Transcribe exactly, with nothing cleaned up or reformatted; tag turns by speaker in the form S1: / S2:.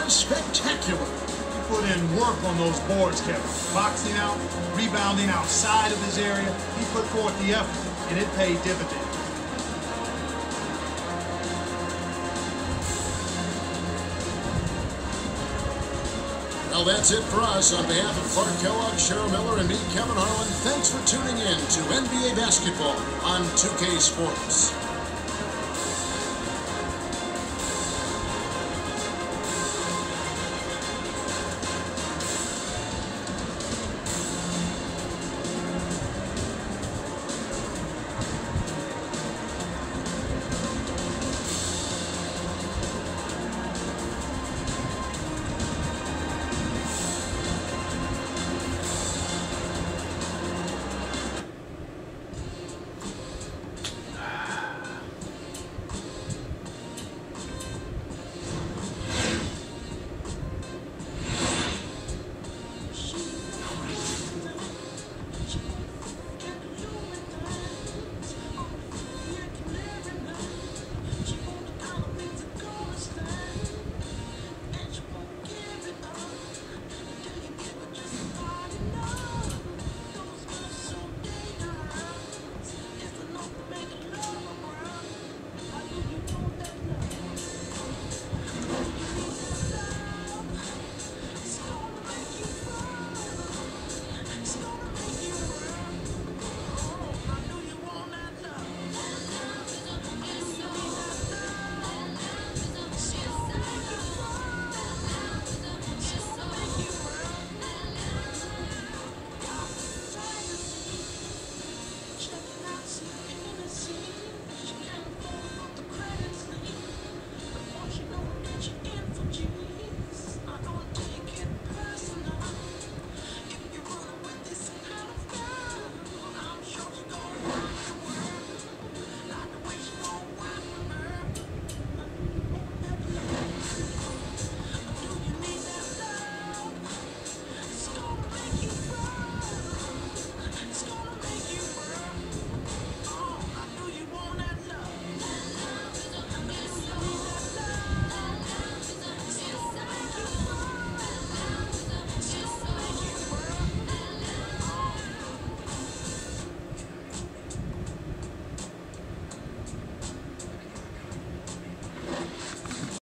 S1: was spectacular. He put in work on those boards, Kevin. Boxing out, rebounding outside of his area. He put forth the effort, and it paid dividends.
S2: Well, that's it for us. On behalf of Clark Kellogg, Cheryl Miller, and me, Kevin Harlan, thanks for tuning in to N B A Basketball on two K Sports.